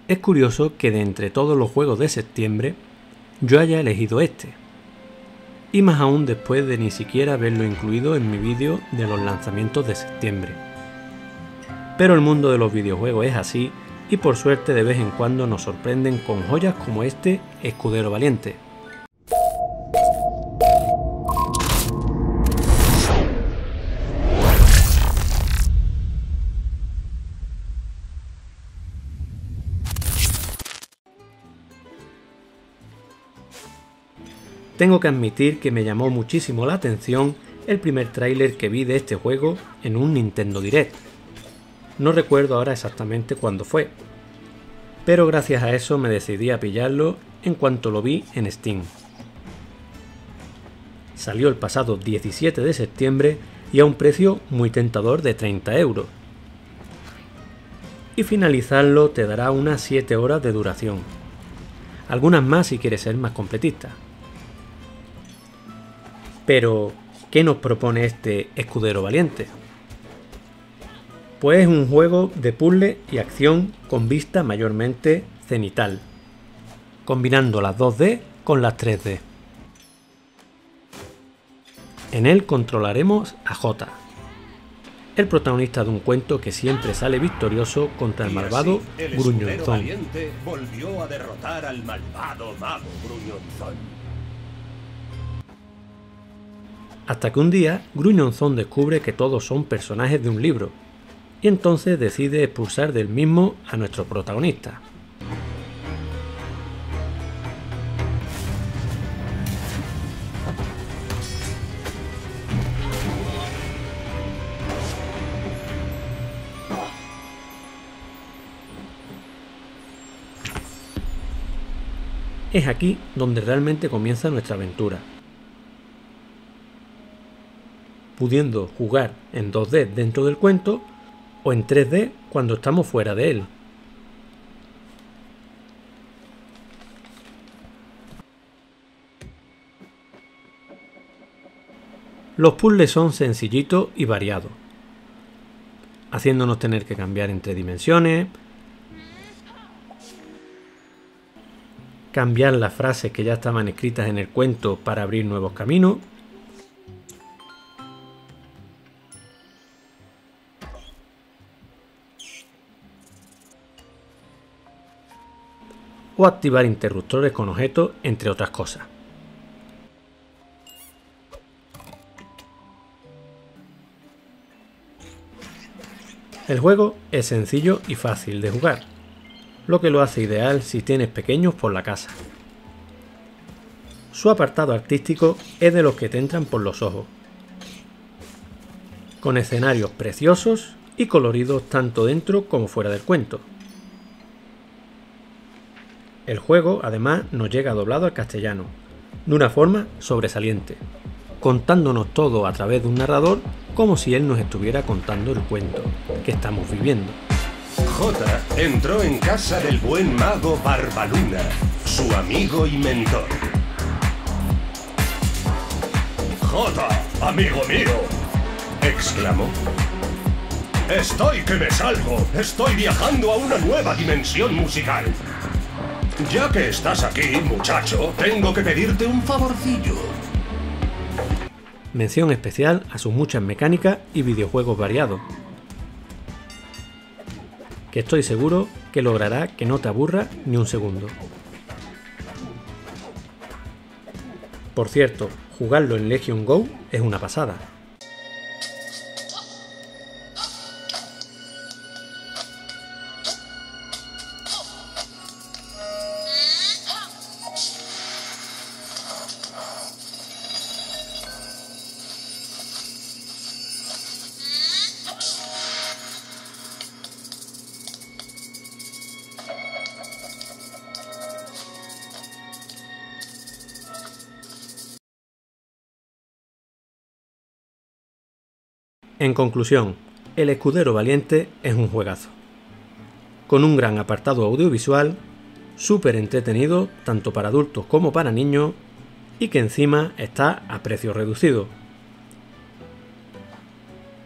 Es curioso que de entre todos los juegos de septiembre yo haya elegido este, y más aún después de ni siquiera haberlo incluido en mi vídeo de los lanzamientos de septiembre. Pero el mundo de los videojuegos es así, y por suerte de vez en cuando nos sorprenden con joyas como este Escudero Valiente. Tengo que admitir que me llamó muchísimo la atención el primer tráiler que vi de este juego en un Nintendo Direct. No recuerdo ahora exactamente cuándo fue, pero gracias a eso me decidí a pillarlo en cuanto lo vi en Steam. Salió el pasado 17 de septiembre y a un precio muy tentador de 30 €. Y finalizarlo te dará unas 7 horas de duración, algunas más si quieres ser más completista. Pero, ¿qué nos propone este Escudero Valiente? Pues es un juego de puzzle y acción con vista mayormente cenital, combinando las 2D con las 3D. En él controlaremos a Jota, el protagonista de un cuento que siempre sale victorioso contra el malvado Gruñonzón. Volvió a derrotar al malvado mago Gruñonzón. Hasta que un día Gruñonzón descubre que todos son personajes de un libro, y entonces decide expulsar del mismo a nuestro protagonista. Es aquí donde realmente comienza nuestra aventura, pudiendo jugar en 2D dentro del cuento o en 3D cuando estamos fuera de él. Los puzzles son sencillitos y variados, haciéndonos tener que cambiar entre dimensiones, cambiar las frases que ya estaban escritas en el cuento para abrir nuevos caminos, o activar interruptores con objetos, entre otras cosas. El juego es sencillo y fácil de jugar, lo que lo hace ideal si tienes pequeños por la casa. Su apartado artístico es de los que te entran por los ojos, con escenarios preciosos y coloridos tanto dentro como fuera del cuento. El juego, además, nos llega doblado al castellano, de una forma sobresaliente, contándonos todo a través de un narrador como si él nos estuviera contando el cuento que estamos viviendo. Jota entró en casa del buen mago Barbaluna, su amigo y mentor. ¡Jota, amigo mío!, exclamó. ¡Estoy que me salgo! ¡Estoy viajando a una nueva dimensión musical! Ya que estás aquí, muchacho, tengo que pedirte un favorcillo. Mención especial a sus muchas mecánicas y videojuegos variados, que estoy seguro que logrará que no te aburra ni un segundo. Por cierto, jugarlo en Legion Go es una pasada. En conclusión, El Escudero Valiente es un juegazo, con un gran apartado audiovisual, súper entretenido tanto para adultos como para niños y que encima está a precio reducido.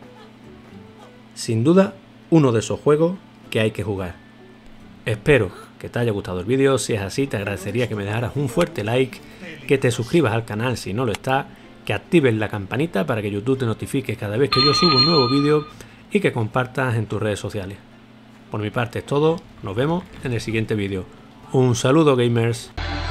Sin duda, uno de esos juegos que hay que jugar. Espero que te haya gustado el vídeo. Si es así, te agradecería que me dejaras un fuerte like, que te suscribas al canal si no lo estás, que actives la campanita para que YouTube te notifique cada vez que yo subo un nuevo vídeo y que compartas en tus redes sociales. Por mi parte es todo, nos vemos en el siguiente vídeo. Un saludo, gamers.